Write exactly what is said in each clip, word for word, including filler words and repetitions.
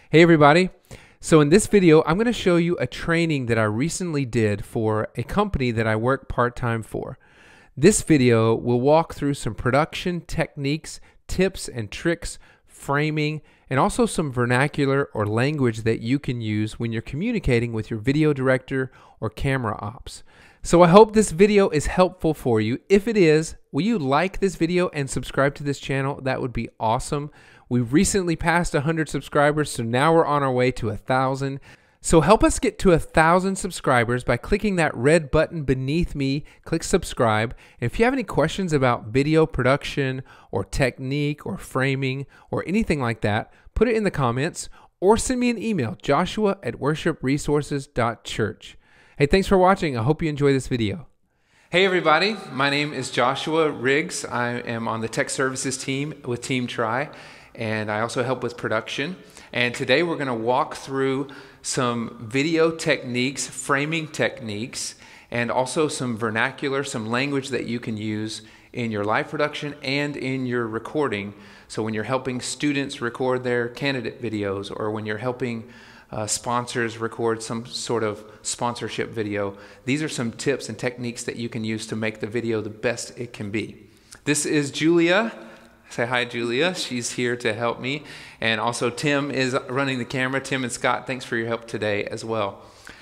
Hey everybody. So in this video, I'm going to show you a training that I recently did for a company that I work part-time for. This video will walk through some production techniques, tips and tricks, framing, and also some vernacular or language that you can use when you're communicating with your video director or camera ops. So I hope this video is helpful for you. If it is, will you like this video and subscribe to this channel? That would be awesome. We recently passed one hundred subscribers, so now we're on our way to one thousand. So help us get to one thousand subscribers by clicking that red button beneath me. Click subscribe. And if you have any questions about video production or technique or framing or anything like that, put it in the comments or send me an email, joshua at worship resources dot church. Hey, thanks for watching. I hope you enjoy this video. Hey everybody, my name is Joshua Riggs. I am on the tech services team with Team Tri, and I also help with production. And today we're going to walk through some video techniques, framing techniques, and also some vernacular, some language that you can use in your live production and in your recording. So when you're helping students record their candidate videos, or when you're helping Uh, sponsors record some sort of sponsorship video. These are some tips and techniques that you can use to make the video the best it can be. This is Julia. Say hi, Julia. She's here to help me. And also Tim is running the camera. Tim and Scott, thanks for your help today as well.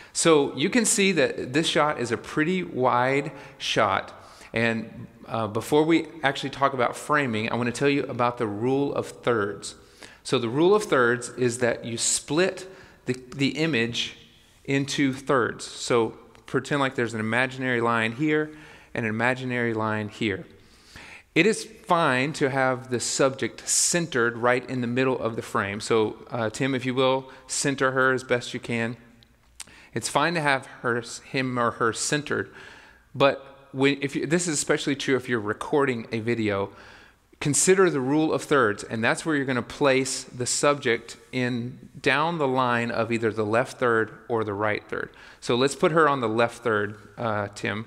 So you can see that this shot is a pretty wide shot. And uh, before we actually talk about framing, I want to tell you about the rule of thirds. So the rule of thirds is that you split The, the image into thirds. So pretend like there's an imaginary line here and an imaginary line here. It is fine to have the subject centered right in the middle of the frame. So uh, Tim, if you will, center her as best you can. It's fine to have her, him or her centered, but when, if you, this is especially true if you're recording a video, consider the rule of thirds, and that's where you're going to place the subject in down the line of either the left third or the right third. So let's put her on the left third, uh, Tim.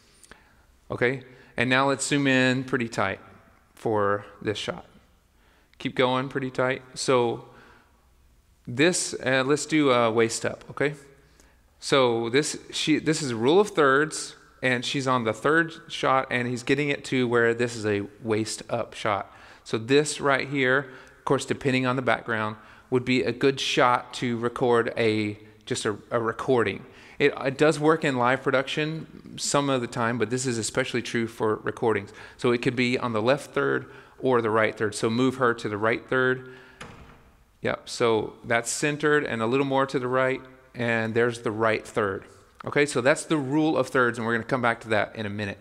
Okay, and now let's zoom in pretty tight for this shot. Keep going pretty tight. So this, uh, let's do uh, waist up. Okay, so this she this is a rule of thirds. And she's on the third shot, and he's getting it to where this is a waist up shot. So this right here, of course, depending on the background, would be a good shot to record a just a, a recording. It, it does work in live production some of the time, but this is especially true for recordings. So it could be on the left third or the right third. So move her to the right third. Yep, so that's centered and a little more to the right, and there's the right third. Okay, so that's the rule of thirds, and we're going to come back to that in a minute.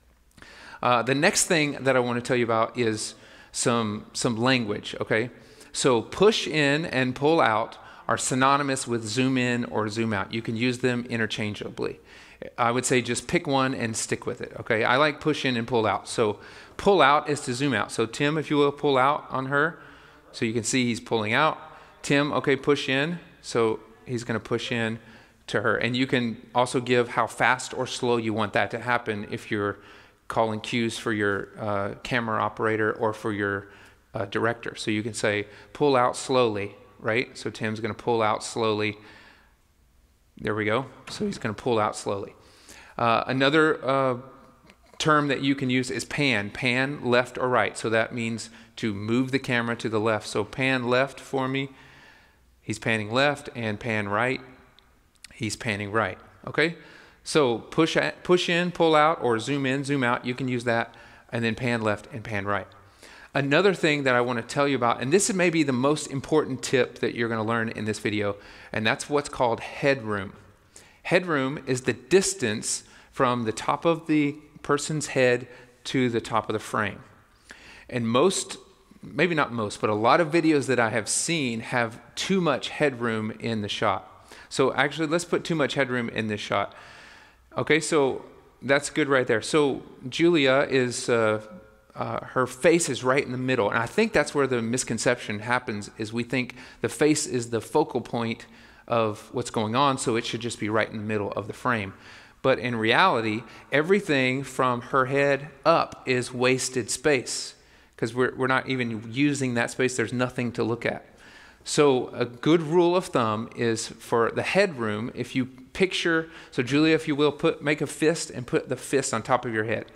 Uh, the next thing that I want to tell you about is some, some language, okay? So push in and pull out are synonymous with zoom in or zoom out. You can use them interchangeably. I would say just pick one and stick with it, okay? I like push in and pull out. So pull out is to zoom out. So Tim, if you will, pull out on her. So you can see he's pulling out. Tim, okay, push in. So he's going to push in to her. And you can also give how fast or slow you want that to happen if you're calling cues for your uh, camera operator or for your uh, director. So you can say pull out slowly, right? So Tim's going to pull out slowly. There we go. So he's going to pull out slowly. Uh, another uh, term that you can use is pan. Pan left or right. So that means to move the camera to the left. So pan left for me. He's panning left, and pan right. He's panning right, okay? So push, at, push in, pull out, or zoom in, zoom out. You can use that, and then pan left and pan right. Another thing that I want to tell you about, and this may be the most important tip that you're going to learn in this video, and that's what's called headroom. Headroom is the distance from the top of the person's head to the top of the frame. And most, maybe not most, but a lot of videos that I have seen have too much headroom in the shot. So actually, let's put too much headroom in this shot. Okay, so that's good right there. So Julia is, uh, uh, her face is right in the middle. And I think that's where the misconception happens, is we think the face is the focal point of what's going on, so it should just be right in the middle of the frame. But in reality, everything from her head up is wasted space, because we're, we're not even using that space. There's nothing to look at. So a good rule of thumb is for the headroom, if you picture, so Julia, if you will, put make a fist and put the fist on top of your head.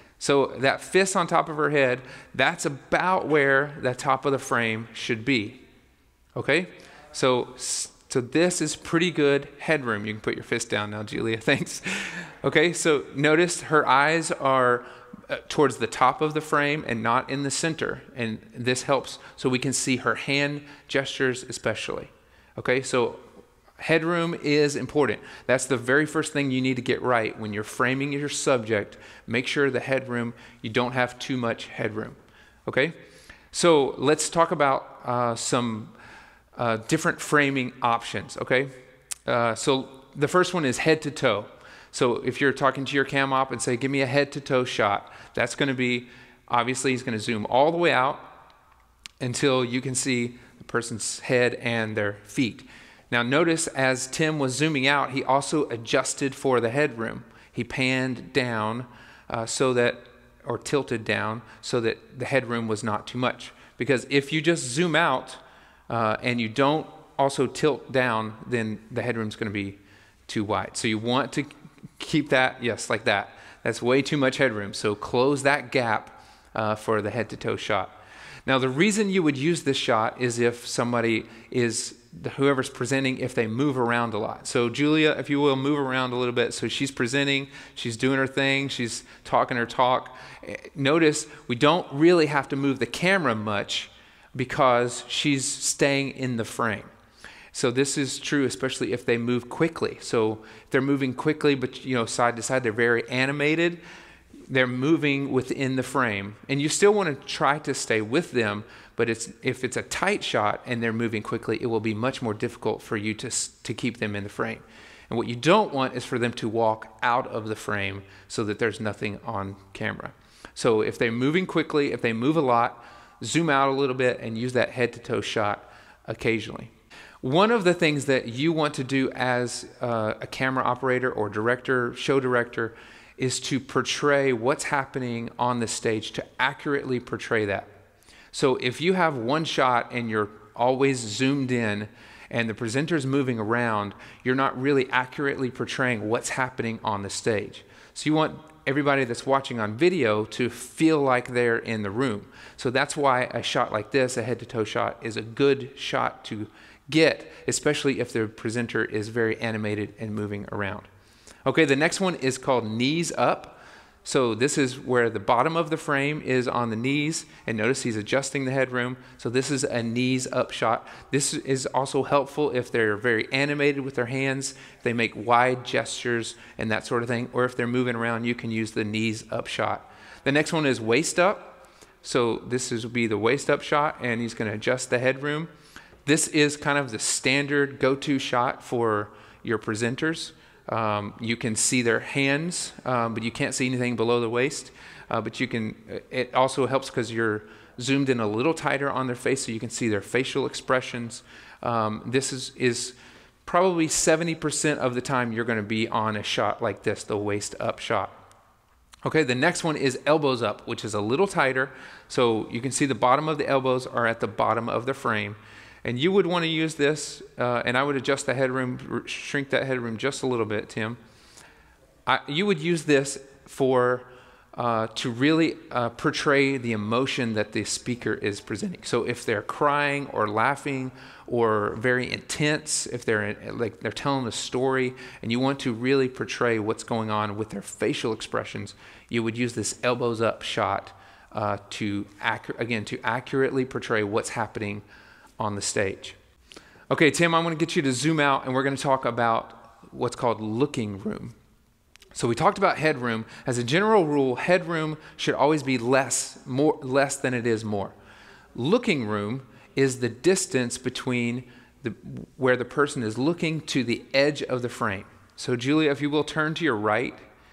So that fist on top of her head, that's about where the top of the frame should be. Okay? So, so this is pretty good headroom. You can put your fist down now, Julia. Thanks. Okay, so notice her eyes are uh, towards the top of the frame and not in the center. And this helps so we can see her hand gestures especially. Okay, so headroom is important. That's the very first thing you need to get right when you're framing your subject. Make sure the headroom, you don't have too much headroom. Okay, so let's talk about uh, some uh, different framing options. Okay, uh, so the first one is head to toe. So if you're talking to your cam op and say, give me a head to toe shot, that's going to be, obviously he's going to zoom all the way out until you can see the person's head and their feet. Now notice as Tim was zooming out, he also adjusted for the headroom. He panned down uh, so that, or tilted down so that the headroom was not too much. Because if you just zoom out uh, and you don't also tilt down, then the headroom's going to be too wide. So you want to keep that, yes, like that. That's way too much headroom. So close that gap uh, for the head to toe shot. Now the reason you would use this shot is if somebody is, whoever's presenting, if they move around a lot. So Julia, if you will, move around a little bit. So she's presenting, she's doing her thing, she's talking her talk. Notice we don't really have to move the camera much because she's staying in the frame. So this is true especially if they move quickly. So if they're moving quickly, but you know, side to side, they're very animated, they're moving within the frame. And you still want to try to stay with them, but it's, if it's a tight shot and they're moving quickly, it will be much more difficult for you to, to keep them in the frame. And what you don't want is for them to walk out of the frame so that there's nothing on camera. So if they're moving quickly, if they move a lot, zoom out a little bit and use that head to toe shot occasionally. One of the things that you want to do as uh, a camera operator or director, show director, is to portray what's happening on the stage, to accurately portray that. So if you have one shot and you're always zoomed in and the presenter's moving around, you're not really accurately portraying what's happening on the stage. So you want everybody that's watching on video to feel like they're in the room. So that's why a shot like this, a head to toe shot, is a good shot to get, especially if the presenter is very animated and moving around. Okay, the next one is called knees up. So this is where the bottom of the frame is on the knees, and notice he's adjusting the headroom. So this is a knees up shot. This is also helpful if they're very animated with their hands, if they make wide gestures and that sort of thing, or if they're moving around, you can use the knees up shot. The next one is waist up. So this is, will be the waist up shot, and he's going to adjust the headroom. This is kind of the standard go-to shot for your presenters. Um, you can see their hands, um, but you can't see anything below the waist. Uh, but you can, it also helps because you're zoomed in a little tighter on their face so you can see their facial expressions. Um, this is, is probably seventy percent of the time you're going to be on a shot like this, the waist up shot. Okay, the next one is elbows up, which is a little tighter. So you can see the bottom of the elbows are at the bottom of the frame. And you would want to use this, uh, and I would adjust the headroom, shrink that headroom just a little bit, Tim. I, you would use this for, uh, to really uh, portray the emotion that the speaker is presenting. So if they're crying or laughing or very intense, if they're like they're telling a story, and you want to really portray what's going on with their facial expressions, you would use this elbows up shot uh, to, again, to accurately portray what's happening on the stage. Okay, Tim, I'm going to get you to zoom out, and we're going to talk about what's called looking room. So we talked about headroom. As a general rule, headroom should always be less, more, less than it is more. Looking room is the distance between the, where the person is looking to the edge of the frame. So Julia, if you will, turn to your right,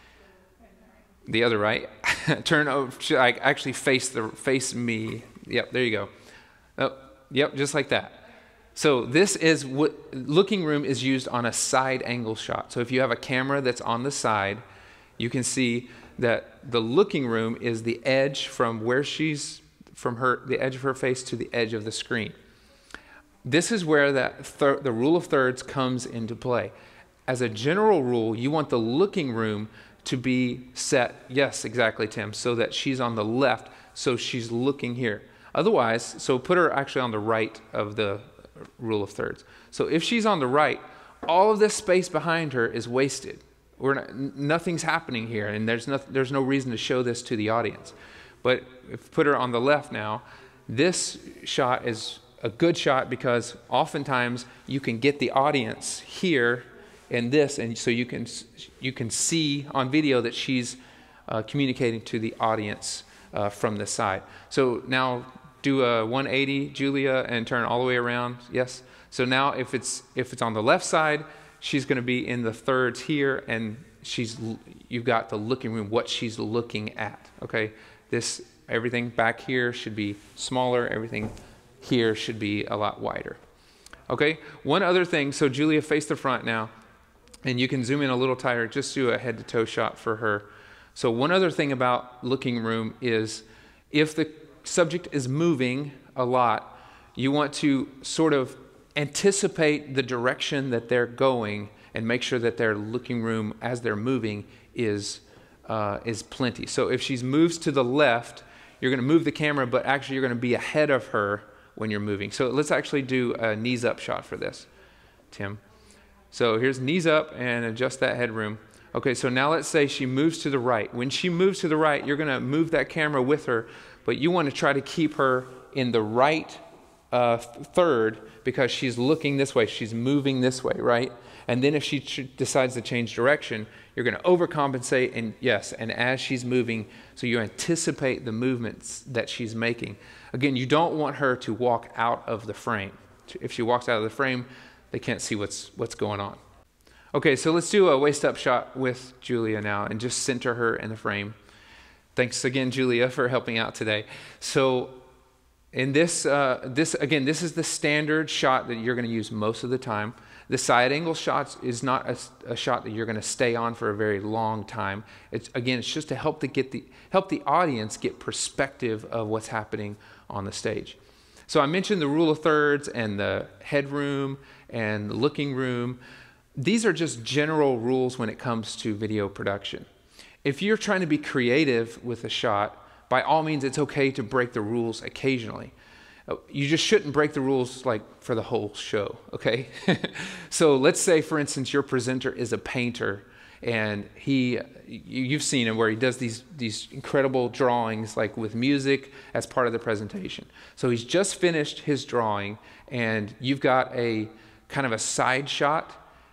the other right, turn over, like actually face the face me. Yep, there you go. Oh, yep, just like that. So this is what looking room is used on a side angle shot. So if you have a camera that's on the side, you can see that the looking room is the edge from where she's, from her, the edge of her face to the edge of the screen. this is where that thir the rule of thirds comes into play. As a general rule, you want the looking room to be set, yes, exactly, Tim, so that she's on the left, so she's looking here. Otherwise, so put her actually on the right of the rule of thirds. So if she's on the right, all of this space behind her is wasted. We're not, nothing's happening here, and there's no, there's no reason to show this to the audience. But if put her on the left now, this shot is a good shot because oftentimes you can get the audience here in this, and so you can you can see on video that she's uh, communicating to the audience uh, from the side. So now do a one eighty, Julia, and turn all the way around. Yes. So now if it's if it's on the left side, she's going to be in the thirds here, and she's you've got the looking room, what she's looking at. Okay. This everything back here should be smaller. Everything here should be a lot wider. Okay. One other thing. So Julia, face the front now. And you can zoom in a little tighter, just do a head to toe shot for her. So one other thing about looking room is if the subject is moving a lot, you want to sort of anticipate the direction that they're going and make sure that their looking room as they're moving is, uh, is plenty. So if she moves to the left, you're going to move the camera, but actually you're going to be ahead of her when you're moving. So let's actually do a knees up shot for this, Tim. So here's knees up and adjust that headroom. Okay, so now let's say she moves to the right. When she moves to the right, you're going to move that camera with her, but you want to try to keep her in the right uh, third because she's looking this way. She's moving this way, right? And then if she decides to change direction, you're going to overcompensate, and yes, and as she's moving, so you anticipate the movements that she's making. Again, you don't want her to walk out of the frame. If she walks out of the frame, they can't see what's what's going on. Okay, so let's do a waist up shot with Julia now and just center her in the frame. Thanks again, Julia, for helping out today. So in this, uh, this again, this is the standard shot that you're going to use most of the time. The side angle shots is not a, a shot that you're going to stay on for a very long time. It's again, it's just to help to get the help the audience get perspective of what's happening on the stage. So I mentioned the rule of thirds and the headroom and the looking room. These are just general rules when it comes to video production. If you're trying to be creative with a shot, by all means, it's okay to break the rules occasionally. You just shouldn't break the rules like for the whole show, okay? So let's say, for instance, your presenter is a painter, and he, you've seen him where he does these, these incredible drawings like with music as part of the presentation. So he's just finished his drawing, and you've got a kind of a side shot,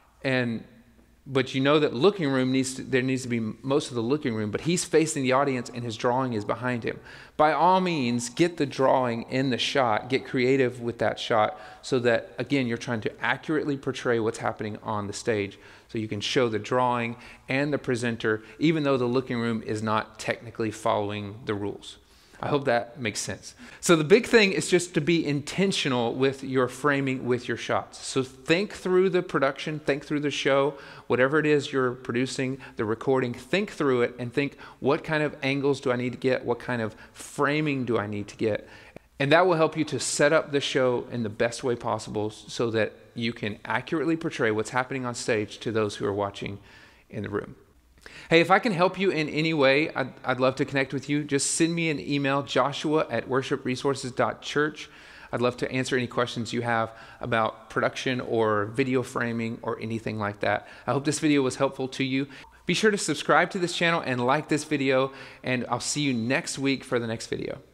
and but you know that looking room needs to, there needs to be most of the looking room, but he's facing the audience and his drawing is behind him. By all means, get the drawing in the shot, get creative with that shot so that, again, you're trying to accurately portray what's happening on the stage. So you can show the drawing and the presenter, even though the looking room is not technically following the rules. I hope that makes sense. So the big thing is just to be intentional with your framing, with your shots. So think through the production, think through the show, whatever it is you're producing, the recording, think through it and think, what kind of angles do I need to get? What kind of framing do I need to get? And that will help you to set up the show in the best way possible so that you can accurately portray what's happening on stage to those who are watching in the room. Hey, if I can help you in any way, I'd, I'd love to connect with you. Just send me an email, joshua at worship resources dot church. I'd love to answer any questions you have about production or video framing or anything like that. I hope this video was helpful to you. Be sure to subscribe to this channel and like this video, and I'll see you next week for the next video.